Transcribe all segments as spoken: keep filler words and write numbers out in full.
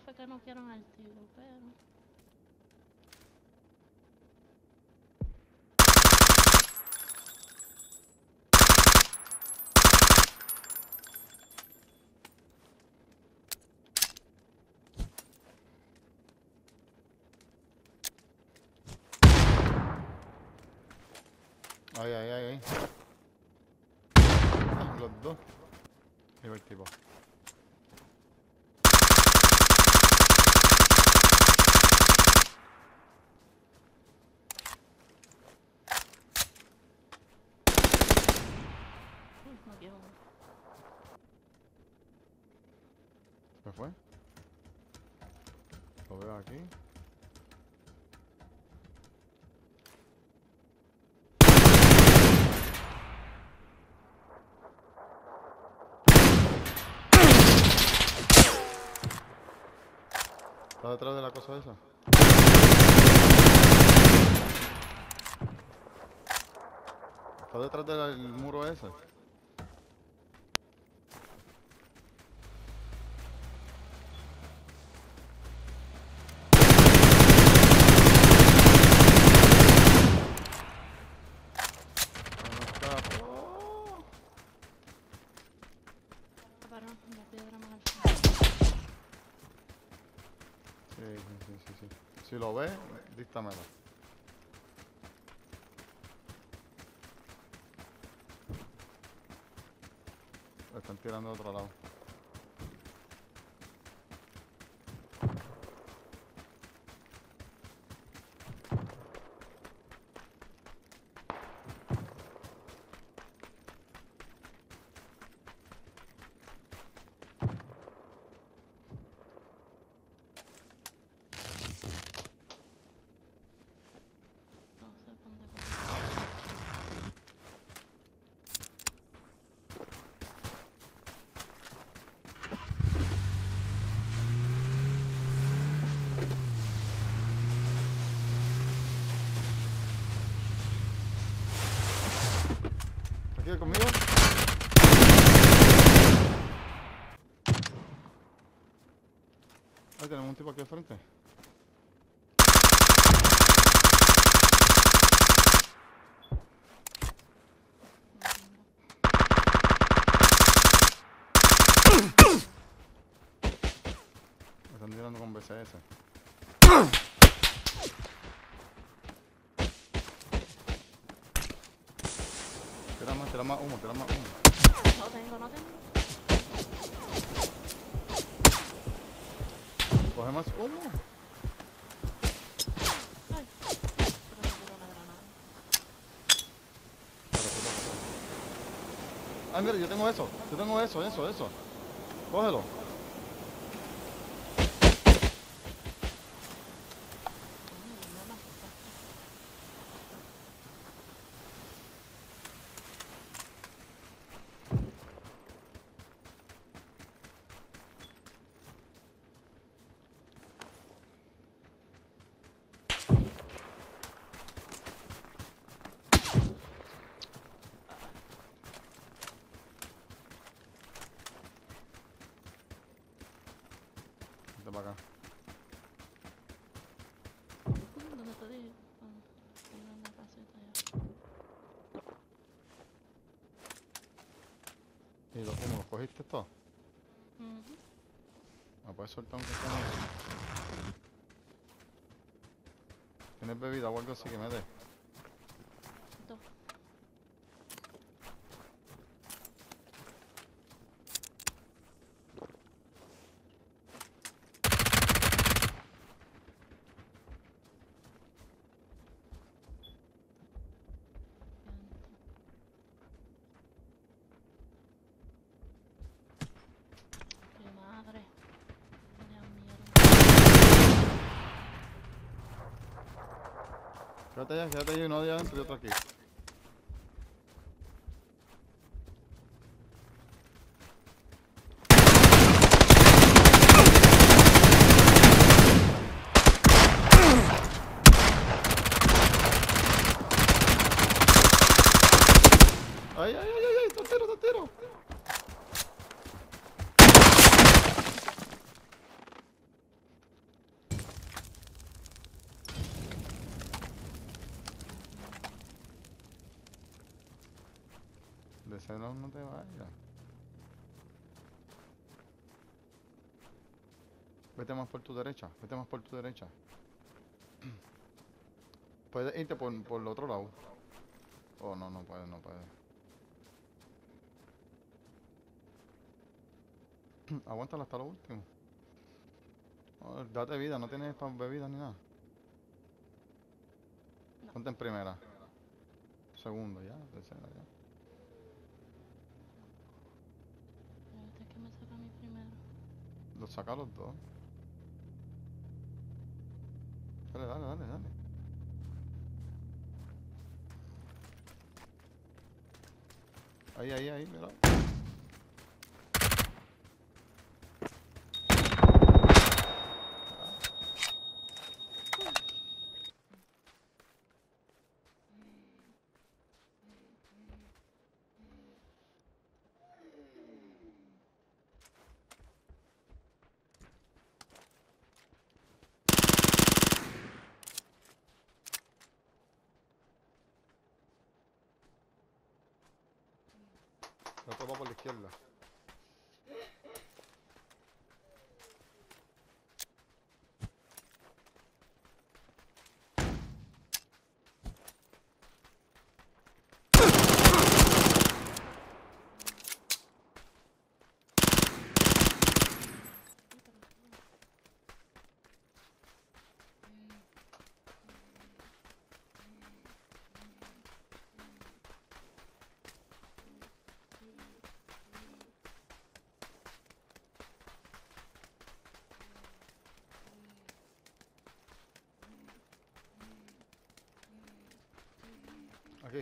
fue que no quieren al tío, pero... Ay, ay, ay, ay. Ah, los dos. Ahí va el tipo. Uy, no quiero. ¿Se fue? Lo veo aquí. ¿Está detrás de la cosa esa? ¿Está detrás del muro ese? Paró, la piedra más al frente. Sí, sí, sí, sí, sí. Si lo ves, díctamelo. Lo están tirando de otro lado. No sé dónde coger. ¿Aquí conmigo? Ahí tenemos un tipo aquí al frente. Me están tirando con B C S. Tira más, tira más humo, tira más humo. No tengo, no tengo. Coge más humo. Ay, pero no quiero una granada. Ah, mira, yo tengo eso. Yo tengo eso, eso, eso. Cógelo. Ay, no me asustaste. Vente para acá. ¿Dónde te dije? Ah, en una casita allá. ¿Y los humos los cogiste todos? Ujú. ¿Me puedes soltar un café? ¿Tienes bebida o algo así que me dé? Dos. ¡Qué madre! Tenía miedo. Quédate allá, quédate allá, uno allá adentro y otro aquí. ¡Ay, ay, ay, ay! ay ¡Te tiro, te tiro! De ese lado no te vayas. Vete más por tu derecha. Vete más por tu derecha. Puedes irte por, por el otro lado. Oh, no, no puedes, no puedes. Aguántala hasta lo último. Oh, date vida, no tienes pa- bebidas ni nada. No. Ponte en primera. Segundo, ya, tercera, ya. Espérate que me saca a mí primero. Los saca a los dos. Dale, dale, dale, dale. Ahí, ahí, ahí, mira. La otro va por la izquierda. Aquí.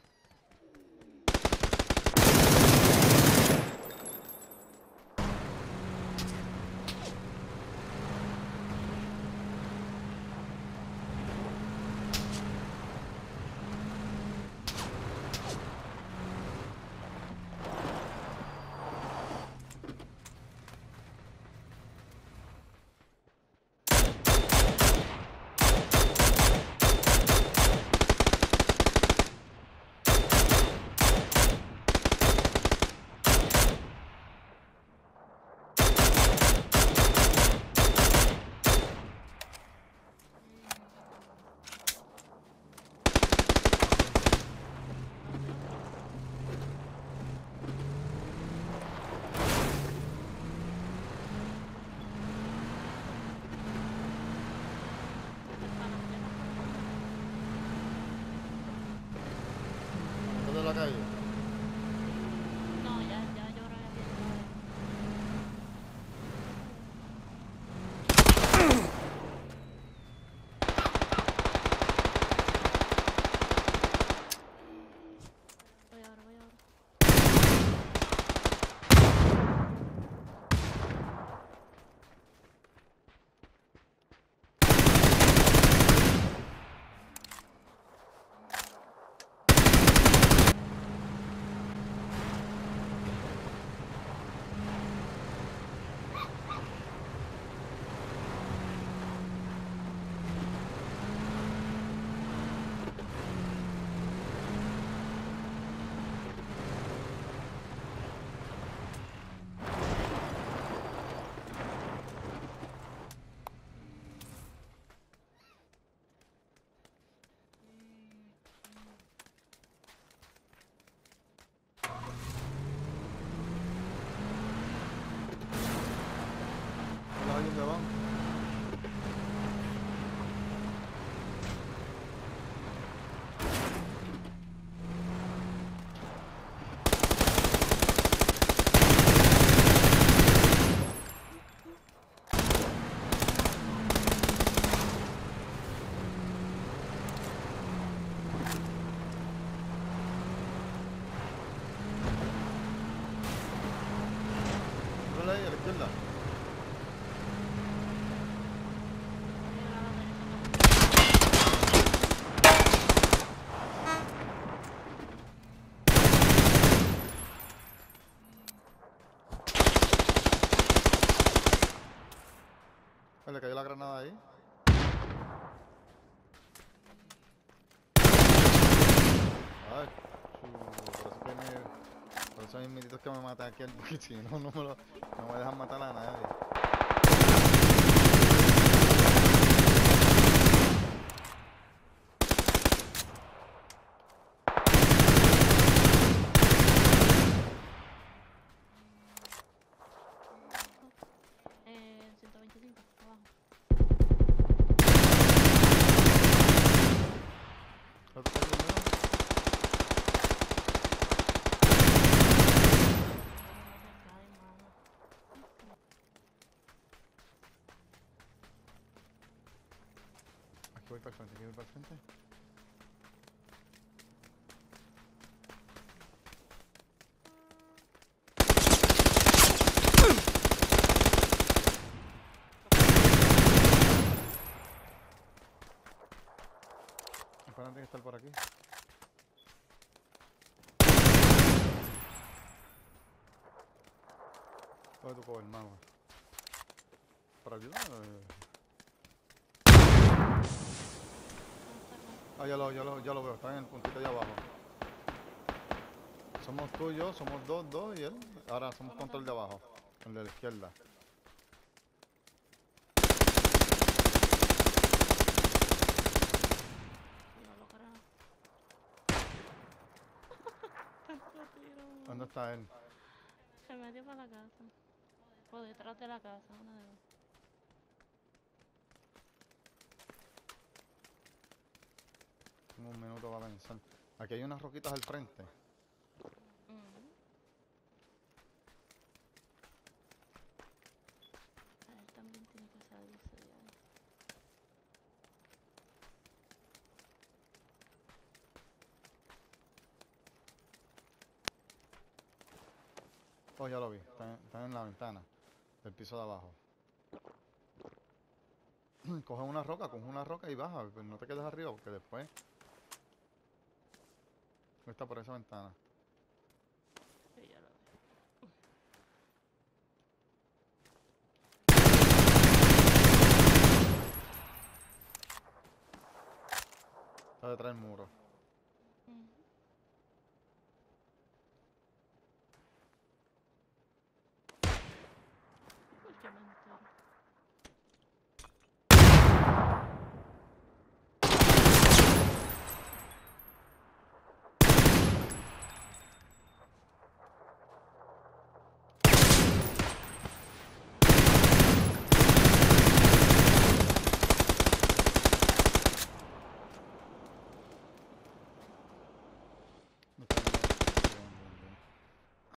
¿Dónde la calle? No, ya, ya, yo creo que ya. Voy ahora, voy ahora. eso mismo es que me mata aquí, porque si no, no me, lo, no me dejan matar a nadie. Eh, ciento veinticinco, abajo. ¿Otro está primero? No se cae, mano. Aquí voy para el frente, aquí voy para el frente. Espérate que está por aquí. Coge tu cover, hermano. ¿Para ayudar? Ah, ya lo, ya lo, ya lo veo, está en el puntito allá abajo. Somos tú y yo, somos dos, dos y él. Ahora somos contra el de abajo, el de la izquierda. No lo creo. ¿Dónde está él? Se metió para la casa. O detrás de la casa, una de dos. Tengo un minuto para pensar. Aquí hay unas roquitas al frente. Mm. A él también tiene que salirse de ahí. Oh, ya lo vi, están, están en la ventana del piso de abajo. Coge una roca, coge una roca y baja, pues no te quedes arriba porque después está por esa ventana. Sí, ya lo veo. Está detrás del muro.